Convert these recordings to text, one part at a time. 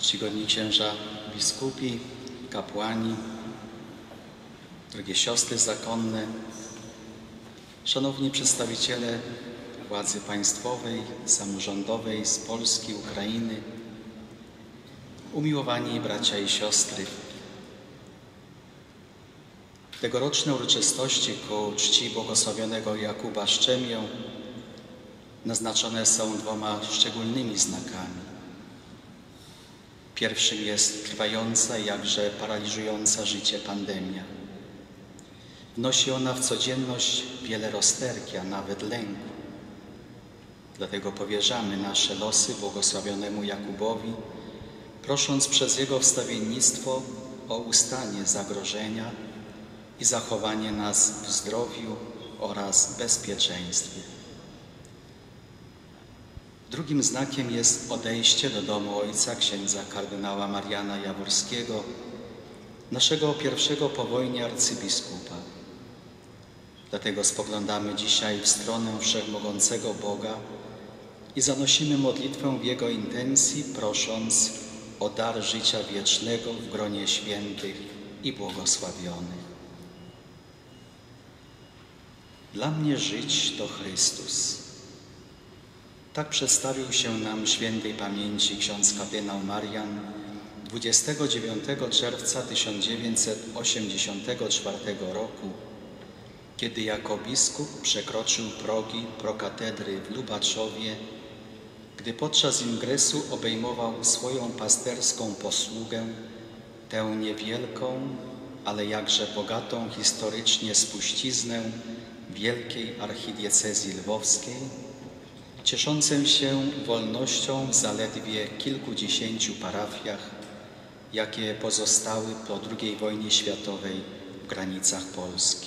czcigodni księża biskupi, kapłani, drogie siostry zakonne, szanowni przedstawiciele władzy państwowej, samorządowej z Polski, Ukrainy, umiłowani bracia i siostry. Tegoroczne uroczystości ku czci błogosławionego Jakuba Szczemię naznaczone są dwoma szczególnymi znakami. Pierwszym jest trwająca i jakże paraliżująca życie pandemia. Wnosi ona w codzienność wiele rozterki, a nawet lęku. Dlatego powierzamy nasze losy błogosławionemu Jakubowi, prosząc przez jego wstawiennictwo o ustanie zagrożenia i zachowanie nas w zdrowiu oraz bezpieczeństwie. Drugim znakiem jest odejście do domu ojca księdza kardynała Mariana Jaworskiego, naszego pierwszego po wojnie arcybiskupa. Dlatego spoglądamy dzisiaj w stronę Wszechmogącego Boga i zanosimy modlitwę w Jego intencji, prosząc o dar życia wiecznego w gronie świętych i błogosławionych. Dla mnie żyć to Chrystus. Tak przedstawił się nam świętej pamięci ksiądz kardynał Marian 29 czerwca 1984 roku, kiedy jako biskup przekroczył progi prokatedry w Lubaczowie, gdy podczas ingresu obejmował swoją pasterską posługę, tę niewielką, ale jakże bogatą historycznie spuściznę wielkiej archidiecezji lwowskiej, cieszącą się wolnością w zaledwie kilkudziesięciu parafiach, jakie pozostały po II wojnie światowej w granicach Polski.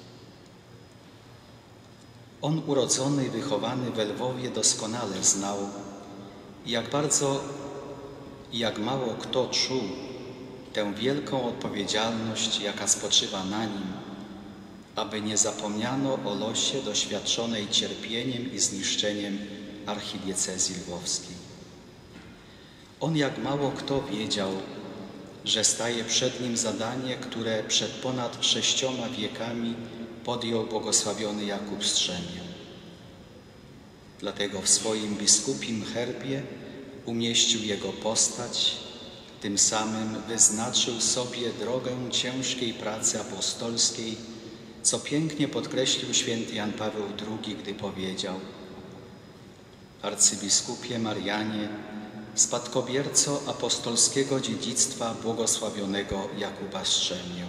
On urodzony i wychowany we Lwowie doskonale znał, jak bardzo i jak mało kto czuł tę wielką odpowiedzialność, jaka spoczywa na nim, aby nie zapomniano o losie doświadczonej cierpieniem i zniszczeniem archidiecezji lwowskiej. On jak mało kto wiedział, że staje przed nim zadanie, które przed ponad 6 wiekami podjął błogosławiony Jakub Strzemię. Dlatego w swoim biskupim herbie umieścił jego postać, tym samym wyznaczył sobie drogę ciężkiej pracy apostolskiej, co pięknie podkreślił święty Jan Paweł II, gdy powiedział: Arcybiskupie Marianie, spadkobierco apostolskiego dziedzictwa błogosławionego Jakuba Strzemię.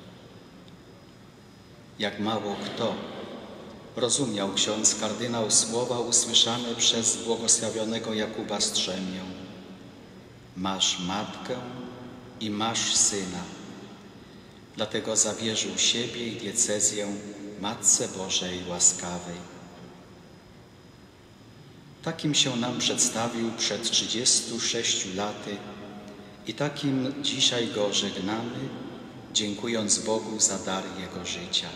Jak mało kto rozumiał ksiądz kardynał słowa usłyszane przez błogosławionego Jakuba Strzemię: masz matkę i masz syna. Dlatego zawierzył siebie i diecezję Matce Bożej Łaskawej. Takim się nam przedstawił przed 36 laty i takim dzisiaj go żegnamy, dziękując Bogu za dar Jego życia.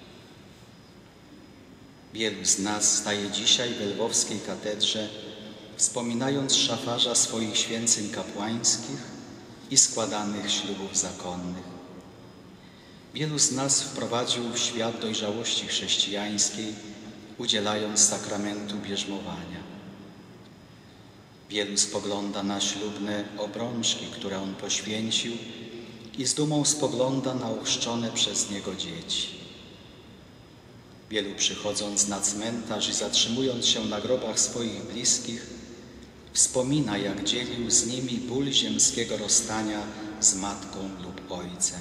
Wielu z nas staje dzisiaj w lwowskiej katedrze, wspominając szafarza swoich święceń kapłańskich i składanych ślubów zakonnych. Wielu z nas wprowadził w świat dojrzałości chrześcijańskiej, udzielając sakramentu bierzmowania. Wielu spogląda na ślubne obrączki, które on poświęcił, i z dumą spogląda na ochrzczone przez niego dzieci. Wielu, przychodząc na cmentarz i zatrzymując się na grobach swoich bliskich, wspomina, jak dzielił z nimi ból ziemskiego rozstania z matką lub ojcem.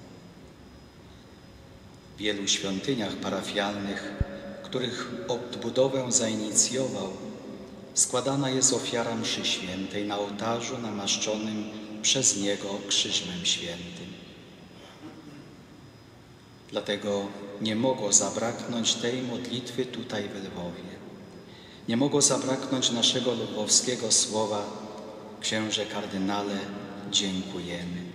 W wielu świątyniach parafialnych, których odbudowę zainicjował, składana jest ofiara mszy świętej na ołtarzu namaszczonym przez niego Krzyżem Świętym. Dlatego nie mogło zabraknąć tej modlitwy tutaj w Lwowie. Nie mogło zabraknąć naszego lwowskiego słowa: księże kardynale, dziękujemy.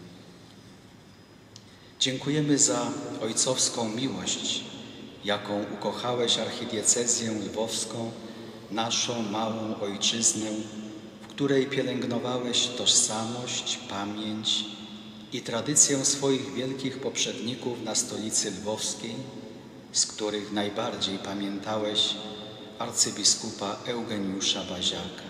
Dziękujemy za ojcowską miłość, jaką ukochałeś archidiecezję lwowską, naszą małą ojczyznę, w której pielęgnowałeś tożsamość, pamięć i tradycję swoich wielkich poprzedników na stolicy lwowskiej, z których najbardziej pamiętałeś arcybiskupa Eugeniusza Baziaka.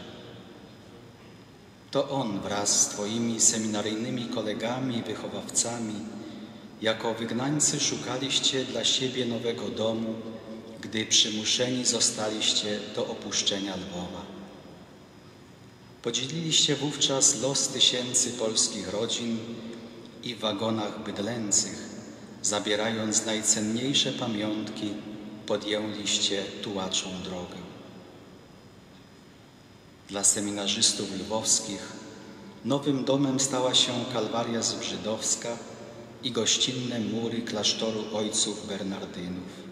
To on wraz z Twoimi seminaryjnymi kolegami i wychowawcami jako wygnańcy szukaliście dla siebie nowego domu, gdy przymuszeni zostaliście do opuszczenia Lwowa. Podzieliliście wówczas los tysięcy polskich rodzin i w wagonach bydlęcych, zabierając najcenniejsze pamiątki, podjęliście tułaczą drogę. Dla seminarzystów lwowskich nowym domem stała się Kalwaria Zbrzydowska i gościnne mury klasztoru ojców Bernardynów.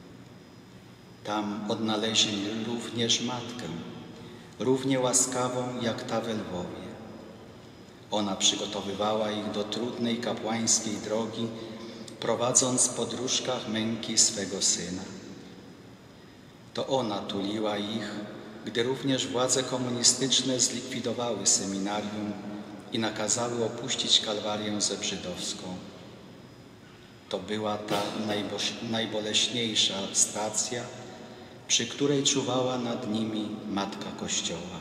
Tam odnaleźli również matkę, równie łaskawą jak ta we Lwowie. Ona przygotowywała ich do trudnej kapłańskiej drogi, prowadząc w podróżkach męki swego syna. To ona tuliła ich, gdy również władze komunistyczne zlikwidowały seminarium i nakazały opuścić Kalwarię Zebrzydowską. To była ta najboleśniejsza stacja, przy której czuwała nad nimi Matka Kościoła.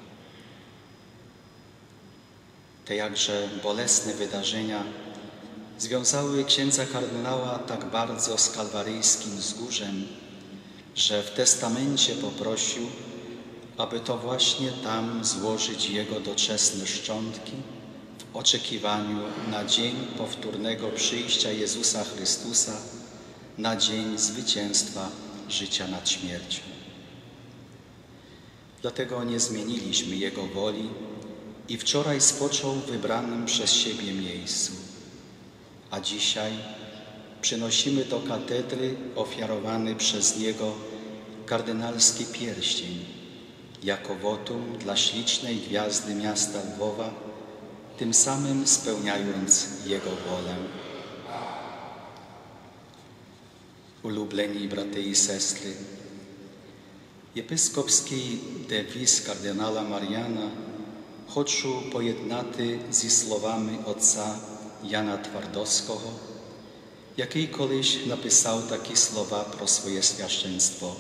Te jakże bolesne wydarzenia związały księdza kardynała tak bardzo z kalwaryjskim wzgórzem, że w testamencie poprosił, aby to właśnie tam złożyć jego doczesne szczątki w oczekiwaniu na dzień powtórnego przyjścia Jezusa Chrystusa, na dzień zwycięstwa życia nad śmiercią. Dlatego nie zmieniliśmy jego woli i wczoraj spoczął w wybranym przez siebie miejscu, a dzisiaj przynosimy do katedry ofiarowany przez niego kardynalski pierścień jako wotum dla ślicznej gwiazdy miasta Lwowa, tym samym spełniając jego wolę. Ulubleni braty i sestry, єпископський девіз кардинала Мар'яна хочу поєднати зі словами отця Яна Твардовського, який колись написав такі слова про своє священство.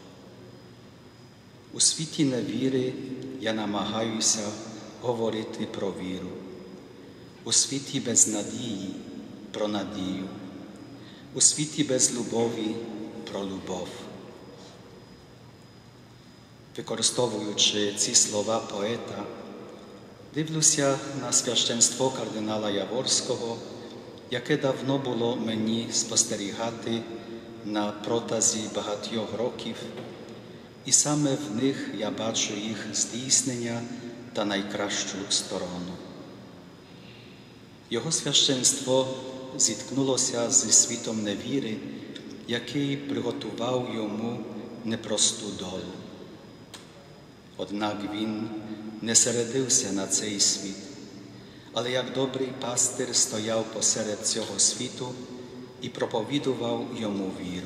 У світі невіри я намагаюся говорити про віру, у світі безнадії про надію, у світі без любові про любов. Використовуючи ці слова поета, дивлюся на священство кардинала Яворського, яке давно було мені спостерігати на протязі багатьох років, і саме в них я бачу їх здійснення та найкращу сторону. Його священство зіткнулося зі світом невіри, який приготував йому непросту долю. Однак він не середився на цей світ, але як добрий пастир стояв посеред цього світу і проповідував йому віру.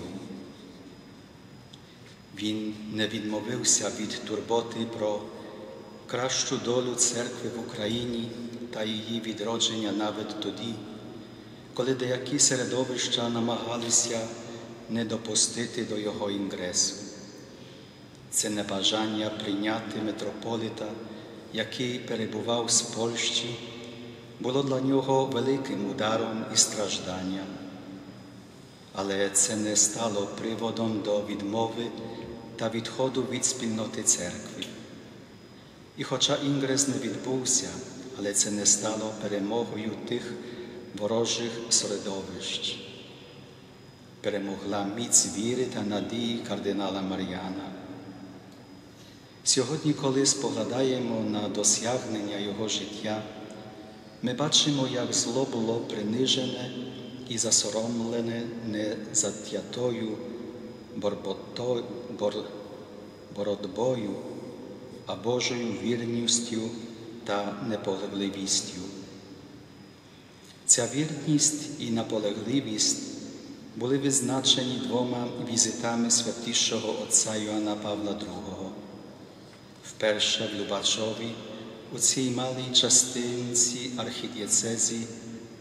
Він не відмовився від турботи про кращу долю церкви в Україні та її відродження навіть тоді, коли деякі середовища намагалися не допустити до його інгресу. Це небажання прийняти митрополита, який перебував з Польщі, було для нього великим ударом і стражданням. Але це не стало приводом до відмови та відходу від спільноти церкви. І хоча інгрес не відбувся, але це не стало перемогою тих ворожих середовищ. Перемогла міць віри та надії кардинала Мар'яна. Сьогодні, коли споглядаємо на досягнення його життя, ми бачимо, як зло було принижене і засоромлене не затятою боротьбою, а Божою вірністю та наполегливістю. Ця вірність і наполегливість були визначені двома візитами святішого отця Йоанна Павла II. Вперше в Любачові у цій малій частинці архідієцезі у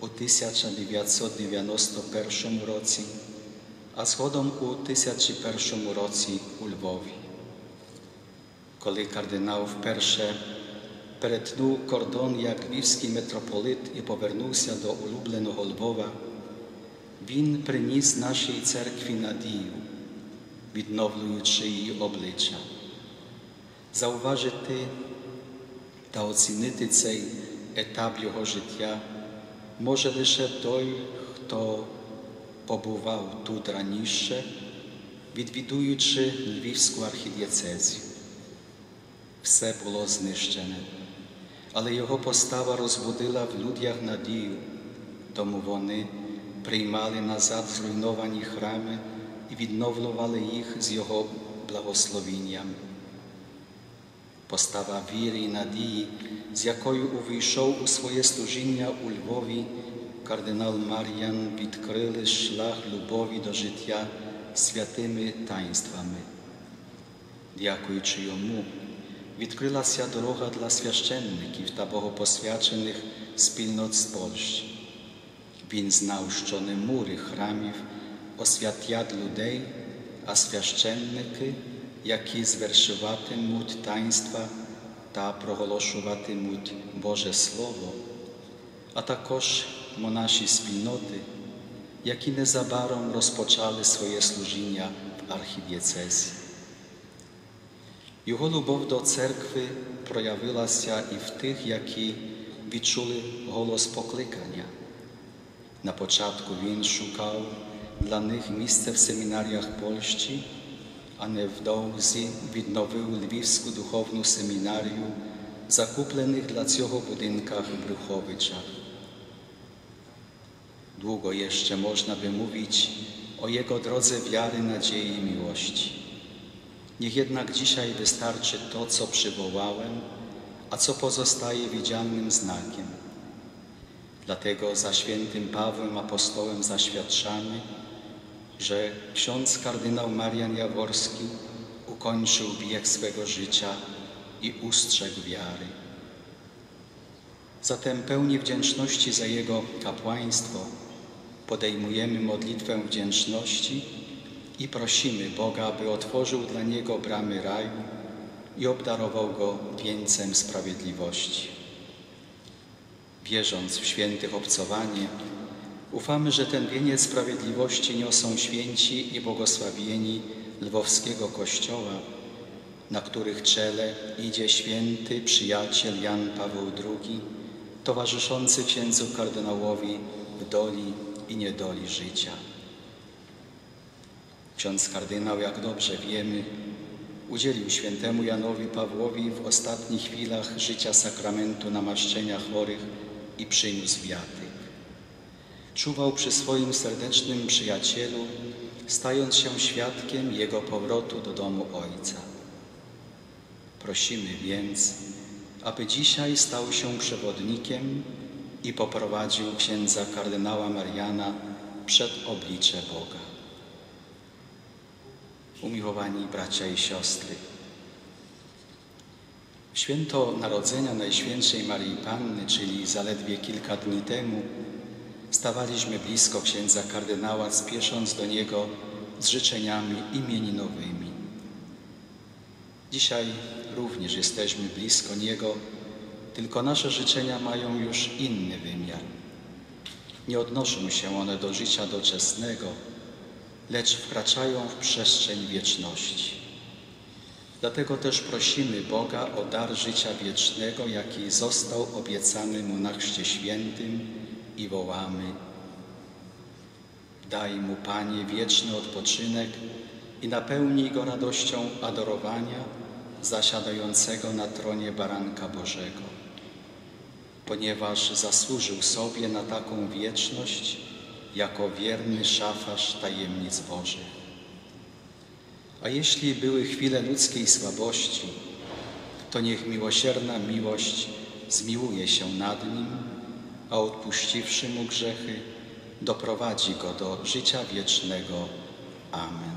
1991 році, а згодом у 2001 році у Львові. Коли кардинал вперше перетнув кордон як львівський митрополит і повернувся до улюбленого Львова, він приніс нашій церкві надію, відновлюючи її обличчя. Зауважити та оцінити цей етап його життя може лише той, хто побував тут раніше, відвідуючи Львівську архідієцезію. Все було знищене, але його постава розбудила в людях надію, тому вони приймали назад зруйновані храми і відновлювали їх з його благословінням. Постава віри і надії, з якою увійшов у своє служіння у Львові, кардинал Мар'ян відкрили шлях любові до життя святими таїнствами. Дякуючи йому, відкрилася дорога для священників та богопосвячених спільнот з Польщі. Він знав, що не мури храмів освятять людей, а священники, які звершуватимуть таїнства та проголошуватимуть Боже Слово, а також монаші спільноти, які незабаром розпочали своє служіння в архідієцезі. Його любов до церкви проявилася і в тих, які відчули голос покликання. На початку він шукав для них місце в семінаріях Польщі, а невдовзі відновив Львівську духовну семінарію, закуплених dla цього budynkach w Bruchowiczach. Długo jeszcze można by mówić o Jego drodze wiary, nadziei i miłości. Niech jednak dzisiaj wystarczy to, co przywołałem, a co pozostaje widzialnym znakiem. Dlatego za świętym Pawłem Apostołem zaświadczamy, że ksiądz kardynał Marian Jaworski ukończył bieg swego życia i ustrzegł wiary. Zatem pełni wdzięczności za jego kapłaństwo podejmujemy modlitwę wdzięczności i prosimy Boga, aby otworzył dla niego bramy raju i obdarował go wieńcem sprawiedliwości. Wierząc w świętych obcowanie, ufamy, że ten wieniec sprawiedliwości niosą święci i błogosławieni Lwowskiego Kościoła, na których czele idzie święty przyjaciel Jan Paweł II, towarzyszący księdzu kardynałowi w doli i niedoli życia. Ksiądz kardynał, jak dobrze wiemy, udzielił świętemu Janowi Pawłowi w ostatnich chwilach życia sakramentu namaszczenia chorych i przyniósł wiatyk. Czuwał przy swoim serdecznym przyjacielu, stając się świadkiem jego powrotu do domu Ojca. Prosimy więc, aby dzisiaj stał się przewodnikiem i poprowadził księdza kardynała Mariana przed oblicze Boga. Umiłowani bracia i siostry, w święto Narodzenia Najświętszej Maryi Panny, czyli zaledwie kilka dni temu, stawaliśmy blisko księdza kardynała, spiesząc do niego z życzeniami imieninowymi. Dzisiaj również jesteśmy blisko niego, tylko nasze życzenia mają już inny wymiar. Nie odnoszą się one do życia doczesnego, lecz wkraczają w przestrzeń wieczności. Dlatego też prosimy Boga o dar życia wiecznego, jaki został obiecany mu na Chrzcie Świętym i wołamy: daj mu, Panie, wieczny odpoczynek i napełnij go radością adorowania zasiadającego na tronie Baranka Bożego, ponieważ zasłużył sobie na taką wieczność jako wierny szafarz tajemnic Bożych. A jeśli były chwile ludzkiej słabości, to niech miłosierna miłość zmiłuje się nad nim, a odpuściwszy mu grzechy, doprowadzi go do życia wiecznego. Amen.